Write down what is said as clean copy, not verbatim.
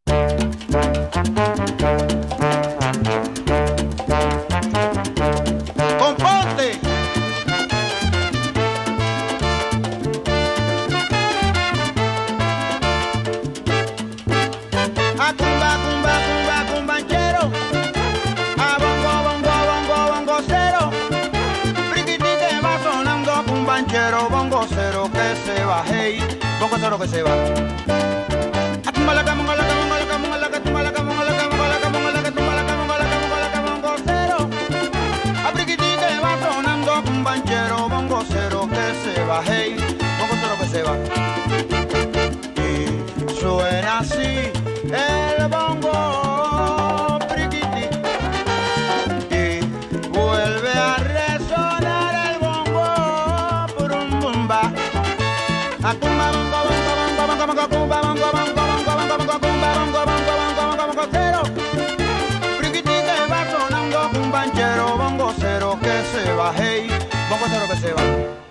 Componte. A cumba, cumba, cumba, cumbanchero. A bongo, bongo, bongo, bongocero. Friquiti que va sonando cumbanchero, bongocero que se va, hey, bongocero que se va. A tumba la cama, la cama, la cama, la cama, la cama, la cama, la cama, la cama, la cama, la cama, la cama, bongocero. A friquiti que va sonando cumbanchero, bongocero que se va, hey, bongocero que se va. Y suena así el bongo priquiti y vuelve a resonar el bongo purum bumba. A cumba bongo bongo bongo bongo bongo cumba bongo bongo bongo bongo bongo cumba bongo bongo bongo bongo bongo cero. Priquiti que va sonando cumbanchero, bongo cero que se va, hey, bongo cero que se va.